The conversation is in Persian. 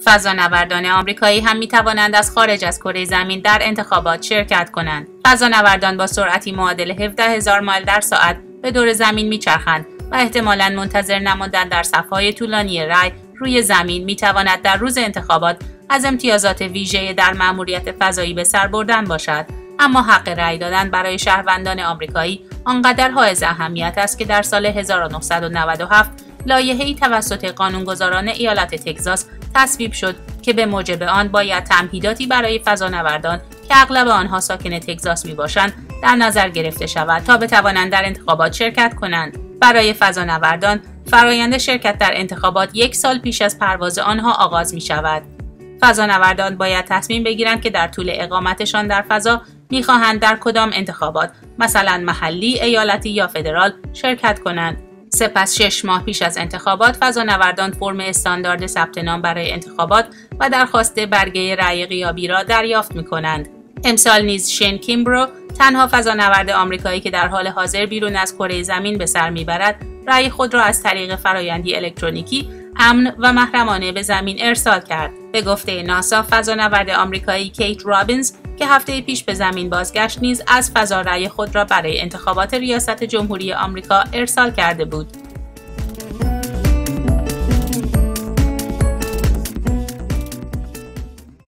فضانوردان آمریکایی هم می توانند از خارج از کره زمین در انتخابات شرکت کنند. فضانوردان با سرعتی معادل 17,000 مایل در ساعت به دور زمین میچرخند و احتمالاً منتظر نماندن در صف‌های طولانی رای روی زمین می تواند در روز انتخابات از امتیازات ویژه در مأموریت فضایی به سر بردن باشد. اما حق رای دادن برای شهروندان آمریکایی آنقدر حائز اهمیت است که در سال 1997 لایحه‌ای توسط قانونگذاران ایالت تگزاس تصویب شد که به موجب آن باید تمهیداتی برای فضانوردان که اغلب آنها ساکن تگزاس میباشند در نظر گرفته شود تا بتوانند در انتخابات شرکت کنند. برای فضانوردان فرایند شرکت در انتخابات 1 سال پیش از پرواز آنها آغاز می شود. فضانوردان باید تصمیم بگیرند که در طول اقامتشان در فضا می‌خواهند در کدام انتخابات، مثلا محلی، ایالتی یا فدرال، شرکت کنند. سپس 6 ماه پیش از انتخابات فضانوردان فرم استاندارد ثبت نام برای انتخابات و درخواست برگه رأی غیابی را دریافت می‌کنند. امسال نیز شین کیمبرو، تنها فضانورد آمریکایی که در حال حاضر بیرون از کره زمین به سر میبرد، رأی خود را از طریق فرآیندی الکترونیکی امن و محرمانه به زمین ارسال کرد. به گفته ناسا، فضانورد آمریکایی کیت رابینز که هفته پیش به زمین بازگشت نیز از فضا رأی خود را برای انتخابات ریاست جمهوری آمریکا ارسال کرده بود.